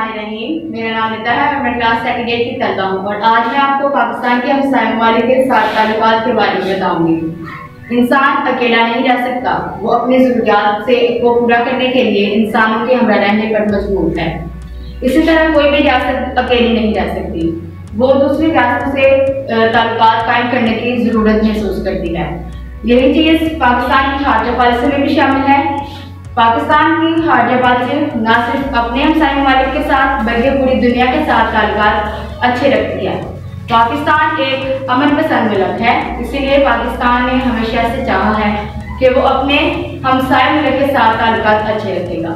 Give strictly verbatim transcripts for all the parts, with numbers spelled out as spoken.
रहीम। मेरा नाम निता है और मैं क्लास सेकंड ईयर की तलबा हूँ और आज मैं आपको पाकिस्तान के हमसाये ममालिक के साथ ताल्लुकात के बारे में बताऊंगी। इंसान अकेला नहीं रह सकता, वो अपनी ज़रूरियात से को पूरा करने के लिए इंसानों के हमरा रहने पर मजबूर है। इसी तरह कोई भी रियासत अकेली नहीं रह सकती, वो दूसरी रियासतों से ताल्लुकात कायम करने की ज़रूरत महसूस करती है। यही चीज़ पाकिस्तान की खारजा पॉलिसी में भी शामिल है। पाकिस्तान की खारजा पॉलिसी न सिर्फ अपने हमसाये ममालिक के साथ बल्कि पूरी दुनिया के साथ ताल्लुकात अच्छे रखती है। पाकिस्तान एक अमन पसंद मुल्क है, इसीलिए पाकिस्तान ने हमेशा से चाहा है कि वो अपने हमसाये मुल्क के साथ ताल्लुकात अच्छे रखेगा।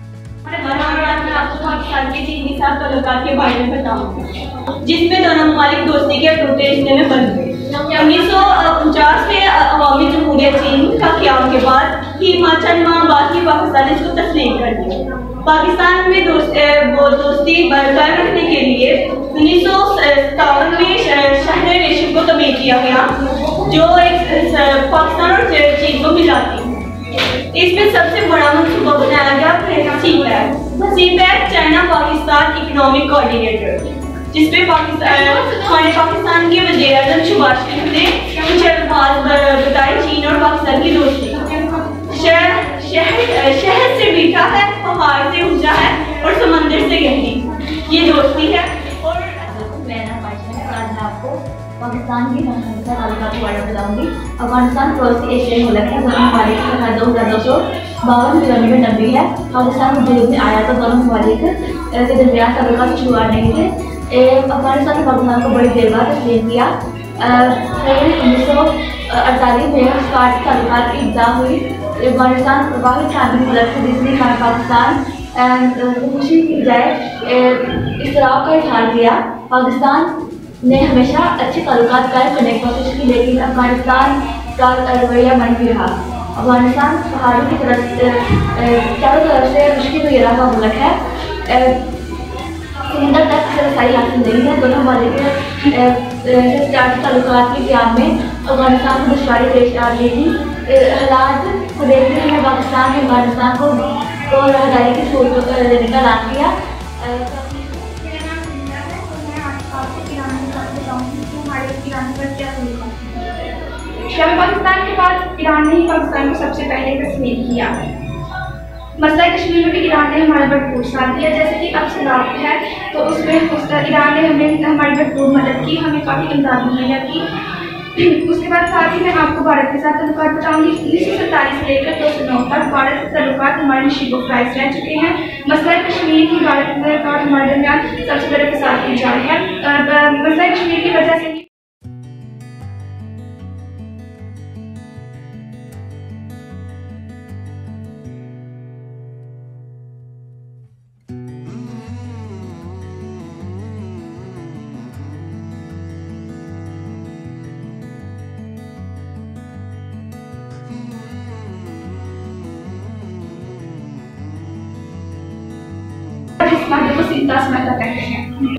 मैं आपको पाकिस्तान के चीन के साथ ताल्लुकात के बारे में बताऊंगी, जिसमें दोनों ममालिक दोस्ती के टूटे रिश्ते में बन गए। उन्नीस सौ उनचास में अवामी जमहूरियत चीन का क़याम के बाद ही चंद माह बाद ही पाकिस्तान ने इसको तस्लीम कर दिया। पाकिस्तान में दोस्त, वो दोस्ती बरकरार रखने के लिए उन्नीस सौ सत्तावन में शहर रेशम को तमीर किया गया, जो एक पाकिस्तान और चीन को मिलाती है। इसमें सबसे बड़ा मनसूबा बनाया गया CPEC CPEC China Pakistan economic coordinator, जिसमें पाकिस्तान हमारे पाकिस्तान के वज़ीर आज़म शहबाज शरीफ ने कुछ अल्फाज बताए चीन और पाकिस्तान की दोस्ती। शहर शहर शहर से मीठा है, पहाड़ से ऊंचा है और समंदर से गहरी ये दोस्ती है। और मैं आपको पाकिस्तान की ताल्लुकात के बारे में बताऊंगी। अफगानिस्तान पड़ोसी एशियाई मुल्क है, दोनों ममालिक की सरहद दो हज़ार दो सौ बावन किलोमीटर लंबी है। पाकिस्तान मुद्दे में आया तो दोनों ममालिक के दरमियान ताल्लुकात शुरुआत नहीं थे। अफगानिस्तान ने पाकिस्तान को बड़ी देर बाद तस्लीम किया। उन्नीस सौ अड़तालीस में स्काट ताल्लुकात की इब्तिदा हुई। अफगानिस्तान वाहिद शामिल मुल्क है जिसने पाकिस्तान खुशी की बजाय इस्तिराब का इजहार किया। पाकिस्तान ने हमेशा अच्छे ताल्लुकात कायम करने की कोशिश की, लेकिन अफगानिस्तान का रवैया मनफी रहा। अफगानिस्तान पहाड़ों की तरफ चारों तरफ से मुश्किल घेरा हुआ मुल्क है, समंदर तक से रसाई हासिल नहीं है। दोनों ममालिक के ताल्लुकात के क़याम में अफगानिस्तान को दुश्वारी पेश आ रही थी। हालात को देखते हुए पाकिस्तान ने अफगानिस्तान को को राहदारी की सहूलत देने का ऐलान किया। शब पाकिस्तान के बाद ईरान ने ही पाकिस्तान को सबसे पहले तस्लीम किया। मसला कश्मीर में भी ईरान ने हमारा भरपूर साथ दिया। जैसे कि अब सलाह है तो उसमें ईरान ने हमें हमारी भरपूर मदद की, हमें काफ़ी इमदाद मुहैया की। उसके बाद साथ ही मैं आपको भारत के साथ ताल्लुकात बताऊंगी। उन्नीस सौ सैंतालीस से लेकर दो सौ नौ तक भारत के ताल्लुकात हमारे नशीबो फ्राइज रह चुके हैं। मसला कश्मीर की भारत का हमारे दरमियान सबसे बड़े फसाद की जारी है। मसला कश्मीर की वजह से इस मामले को चिंता समझता कहते हैं।